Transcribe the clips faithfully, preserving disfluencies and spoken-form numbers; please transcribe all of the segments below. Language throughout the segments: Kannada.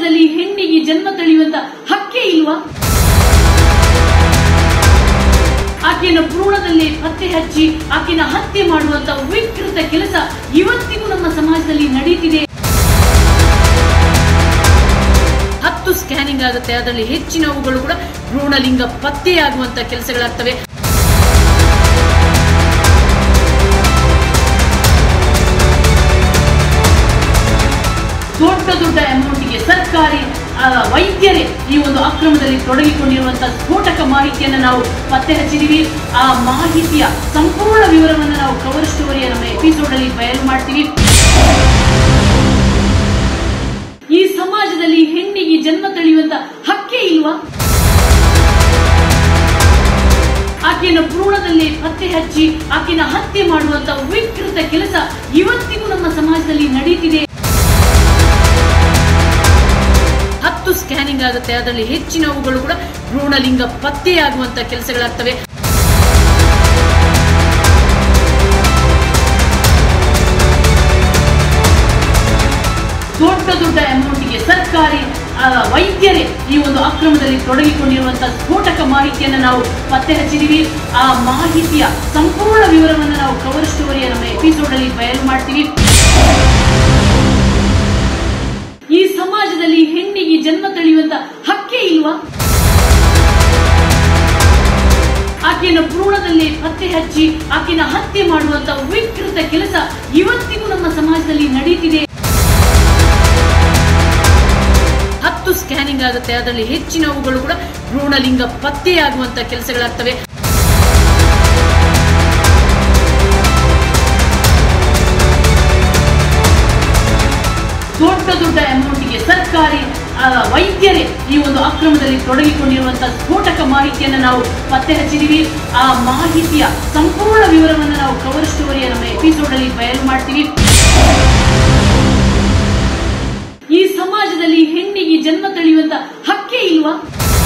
ಸಮಾಜದಲ್ಲಿ ಹೆಣ್ಣಿಗೆ ಜನ್ಮ ತಳೆಯುವಂತ ಹಕ್ಕೇ ಇಲ್ವಾ? ಆಕೆಯನ್ನು ಭ್ರೂಣದಲ್ಲಿ ಪತ್ತೆ ಹಚ್ಚಿ ಆಕೆನ ಹತ್ಯೆ ಮಾಡುವಂತ ವಿಕೃತ ಕೆಲಸ ಇವತ್ತಿಗೂ ನಮ್ಮ ಸಮಾಜದಲ್ಲಿ ನಡೀತಿದೆ. ಹತ್ತು ಸ್ಕ್ಯಾನಿಂಗ್ ಆಗುತ್ತೆ, ಅದರಲ್ಲಿ ಹೆಚ್ಚಿನವುಗಳು ಕೂಡ ಭ್ರೂಣಲಿಂಗ ಪತ್ತೆಯಾಗುವಂತ ಕೆಲಸಗಳಾಗ್ತವೆ. ದೊಡ್ಡ ದೊಡ್ಡ ಅಮೌಂಟ್ಗೆ ಸರ್ಕಾರಿ ವೈದ್ಯರೇ ಈ ಒಂದು ಅಕ್ರಮದಲ್ಲಿ ತೊಡಗಿಕೊಂಡಿರುವಂತಹ ಸ್ಫೋಟಕ ಮಾಹಿತಿಯನ್ನು ನಾವು ಪತ್ತೆ ಹಚ್ಚಿದೀವಿ. ಆ ಮಾಹಿತಿಯ ಸಂಪೂರ್ಣ ವಿವರವನ್ನು ನಾವು ಕವರ್ ಸ್ಟೋರಿಯ ನಮ್ಮ ಎಪಿಸೋಡ್ ಅಲ್ಲಿ ಬಯಲು ಮಾಡ್ತೀವಿ. ಈ ಸಮಾಜದಲ್ಲಿ ಹೆಣ್ಣಿಗೆ ಜನ್ಮ ತಳೆಯುವಂತ ಹಕ್ಕೇ ಇಲ್ವಾ? ಆಕೆಯನ್ನು ಭ್ರೂಣದಲ್ಲಿ ಪತ್ತೆ ಹಚ್ಚಿ ಆಕೆನ ಹತ್ಯೆ ಮಾಡುವಂತ ವಿಕೃತ ಕೆಲಸ ಇವತ್ತಿಗೂ ನಮ್ಮ ಸಮಾಜದಲ್ಲಿ ನಡೀತಿದೆ. ಹತ್ತು ಸ್ಕ್ಯಾನಿಂಗ್ ಆಗುತ್ತೆ, ಅದರಲ್ಲಿ ಹೆಚ್ಚಿನವುಗಳು ಕೂಡ ಭ್ರೂಣಲಿಂಗ ಪತ್ತೆಯಾಗುವಂತ ಕೆಲಸಗಳಾಗ್ತವೆ. ದೊಡ್ಡ ದೊಡ್ಡ ಅಮೌಂಟ್ಗೆ ಸರ್ಕಾರಿ ವೈದ್ಯರೇ ಈ ಒಂದು ಅಕ್ರಮದಲ್ಲಿ ತೊಡಗಿಕೊಂಡಿರುವಂತಹ ಸ್ಫೋಟಕ ಮಾಹಿತಿಯನ್ನು ನಾವು ಪತ್ತೆ ಹಚ್ಚಿದೀವಿ. ಆ ಮಾಹಿತಿಯ ಸಂಪೂರ್ಣ ವಿವರವನ್ನು ನಾವು ಕವರ್ ಸ್ಟೋರಿಯ ನಮ್ಮ ಎಪಿಸೋಡ್ ಅಲ್ಲಿ ಬಯಲು ಮಾಡ್ತೀವಿ. ಈ ಸಮಾಜದಲ್ಲಿ ಹೆಣ್ಣಿಗೆ ಜನ್ಮ ತಳೆಯುವಂತ ಹಕ್ಕೇ ಇಲ್ವಾ? ಆಕೆಯನ್ನು ಭ್ರೂಣದಲ್ಲಿ ಪತ್ತೆ ಹಚ್ಚಿ ಆಕೆನ ಹತ್ಯೆ ಮಾಡುವಂತ ವಿಕೃತ ಕೆಲಸ ಇವತ್ತಿಗೂ ನಮ್ಮ ಸಮಾಜದಲ್ಲಿ ನಡೀತಿದೆ. ಹತ್ತು ಸ್ಕ್ಯಾನಿಂಗ್ ಆಗುತ್ತೆ, ಅದರಲ್ಲಿ ಹೆಚ್ಚಿನವುಗಳು ಕೂಡ ಭ್ರೂಣಲಿಂಗ ಪತ್ತೆಯಾಗುವಂತ ಕೆಲಸಗಳಾಗ್ತವೆ. ದೊಡ್ಡ ದೊಡ್ಡ ಅಮೌಂಟ್ಗೆ ಸರ್ಕಾರಿ ವೈದ್ಯರೇ ಈ ಒಂದು ಅಕ್ರಮದಲ್ಲಿ ತೊಡಗಿಕೊಂಡಿರುವಂತಹ ಸ್ಫೋಟಕ ಮಾಹಿತಿಯನ್ನು ನಾವು ಪತ್ತೆ ಹಚ್ಚಿದೀವಿ. ಆ ಮಾಹಿತಿಯ ಸಂಪೂರ್ಣ ವಿವರವನ್ನು ನಾವು ಕವರ್ ಸ್ಟೋರಿಯ ನಮ್ಮ ಎಪಿಸೋಡ್ ಅಲ್ಲಿ ಬಯಲು ಮಾಡ್ತೀವಿ. ಈ ಸಮಾಜದಲ್ಲಿ ಹೆಣ್ಣಿಗೆ ಜನ್ಮ ತಳೆಯುವಂತ ಹಕ್ಕೇ ಇಲ್ವಾ?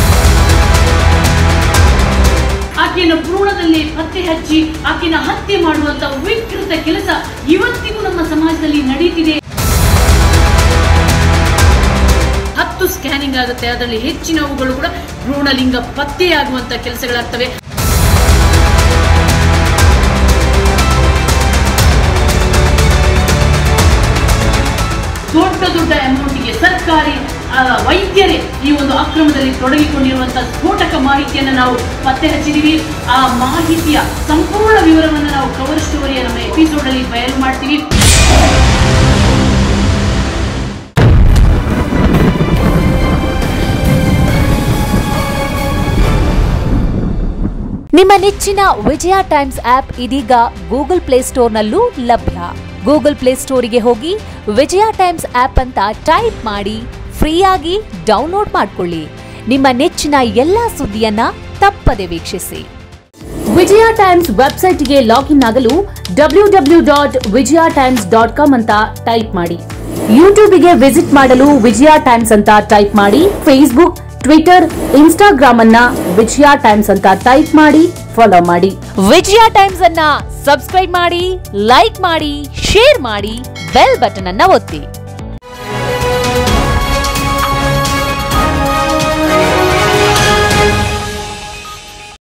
ಆಕೆಯನ್ನು ಭ್ರೂಣದಲ್ಲಿ ಪತ್ತೆ ಹಚ್ಚಿ ಆಕೆನ ಹತ್ಯೆ ಮಾಡುವಂತ ವಿಕೃತ ಕೆಲಸ ಇವತ್ತಿಗೂ ನಮ್ಮ ಸಮಾಜದಲ್ಲಿ ನಡೀತಿದೆ. ಹತ್ತು ಸ್ಕ್ಯಾನಿಂಗ್ ಆಗುತ್ತೆ, ಅದರಲ್ಲಿ ಹೆಚ್ಚಿನವುಗಳು ಕೂಡ ಭ್ರೂಣಲಿಂಗ ಪತ್ತೆಯಾಗುವಂತ ಕೆಲಸಗಳಾಗ್ತವೆ. ದೊಡ್ಡ ದೊಡ್ಡ ಅಮೌಂಟ್ಗೆ ಸರ್ಕಾರಿ ವೈದ್ಯರೇ ಈ ಒಂದು ಅಕ್ರಮದಲ್ಲಿ ತೊಡಗಿಕೊಂಡಿರುವಂತಹ ಸ್ಫೋಟಕ ಮಾಹಿತಿಯನ್ನು ನಾವು ಪತ್ತೆ ಹಚ್ಚಿದೀವಿ. ಆ ಮಾಹಿತಿಯ ಸಂಪೂರ್ಣ ವಿವರವನ್ನು ನಾವು ಕವರ್ ಸ್ಟೋರಿಯ ನಮ್ಮ ಎಪಿಸೋಡ್ ಅಲ್ಲಿ ಬಯಲು ಮಾಡ್ತೀವಿ. ನಿಮ್ಮ ನೆಚ್ಚಿನ ವಿಜಯ ಟೈಮ್ಸ್ ಆಪ್ ಇದೀಗ ಗೂಗಲ್ ಪ್ಲೇಸ್ಟೋರ್ನಲ್ಲೂ ಲಭ್ಯ. ಗೂಗಲ್ ಪ್ಲೇಸ್ಟೋರಿಗೆ ಹೋಗಿ ವಿಜಯ ಟೈಮ್ಸ್ ಆಪ್ ಅಂತ ಟೈಪ್ ಮಾಡಿ ಫ್ರೀಯಾಗಿ ಡೌನ್ಲೋಡ್ ಮಾಡಿಕೊಳ್ಳಿ. ನಿಮ್ಮ ನೆಚ್ಚಿನ ಎಲ್ಲಾ ಸುದ್ದಿಯನ್ನ ತಪ್ಪದೆ ವೀಕ್ಷಿಸಿ. ವಿಜಯ ಟೈಮ್ಸ್ ವೆಬ್ಸೈಟ್ಗೆ ಲಾಗಿನ್ ಆಗಲು W W dot Vijaya times dot com ಅಂತ ಟೈಪ್ ಮಾಡಿ. ಯೂಟ್ಯೂಬ್ಗೆ ವಿಸಿಟ್ ಮಾಡಲು ವಿಜಯ ಟೈಮ್ಸ್ ಅಂತ ಟೈಪ್ ಮಾಡಿ. ಫೇಸ್ಬುಕ್, ಟ್ವಿಟರ್, ಇನ್ಸ್ಟಾಗ್ರಾಮ್ ಅನ್ನ ವಿಜಯ ಟೈಮ್ಸ್ ಅಂತ ಟೈಪ್ ಮಾಡಿ ಫಾಲೋ ಮಾಡಿ. ವಿಜಯ ಟೈಮ್ಸ್ ಅನ್ನ ಸಬ್ಸ್ಕ್ರೈಬ್ ಮಾಡಿ, ಲೈಕ್ ಮಾಡಿ, ಶೇರ್ ಮಾಡಿ, ಬೆಲ್ ಬಟನ್ ಅನ್ನ ಒತ್ತಿ.